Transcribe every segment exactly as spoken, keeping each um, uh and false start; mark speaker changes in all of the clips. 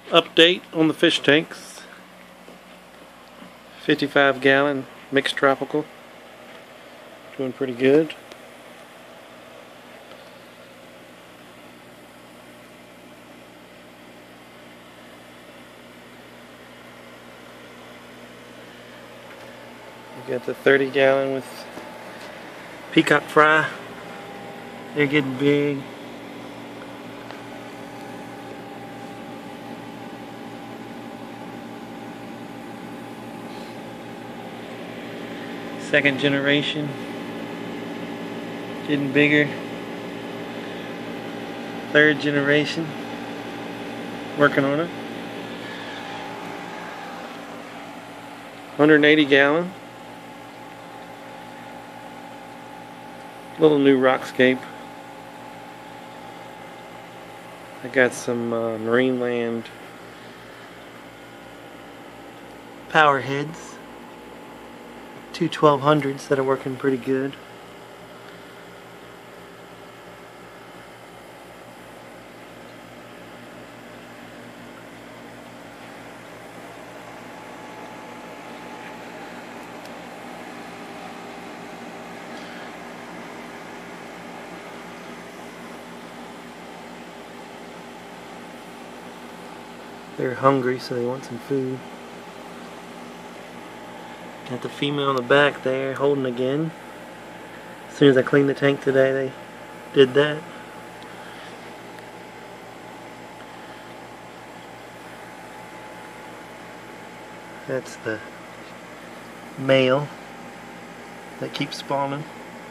Speaker 1: Update on the fish tanks. fifty-five gallon mixed tropical. Doing pretty good. We got the thirty gallon with peacock fry. They're getting big. Second generation, getting bigger. Third generation, working on it. one hundred eighty gallon. Little new Rockscape. I got some uh, Marineland power heads. Two twelve hundreds that are working pretty good. They're hungry, so they want some food. Got the female in the back there holding again. As soon as I cleaned the tank today, they did that. That's the male that keeps spawning.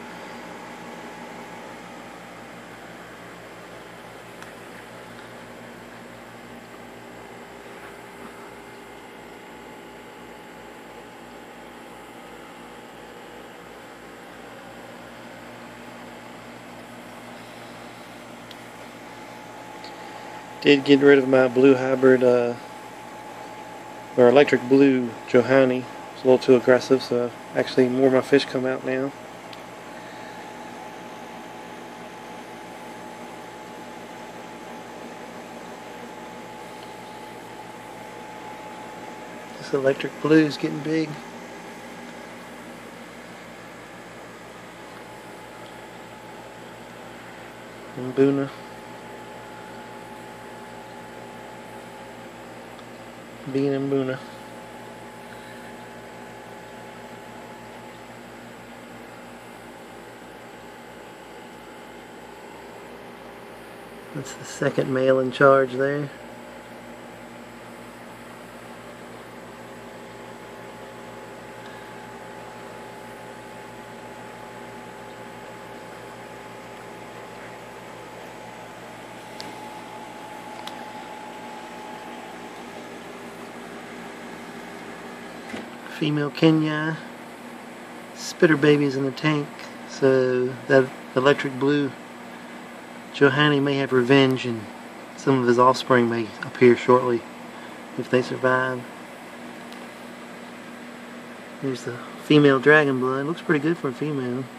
Speaker 1: Did get rid of my blue hybrid, uh, or electric blue Johanny. It's a little too aggressive, so actually more of my fish come out now. This electric blue is getting big. And Mbuna. Being in Mbuna. That's the second male in charge there. Female Kenya, spitter babies in the tank, so that electric blue Johanny may have revenge and some of his offspring may appear shortly if they survive. Here's the female dragon blood. Looks pretty good for a female.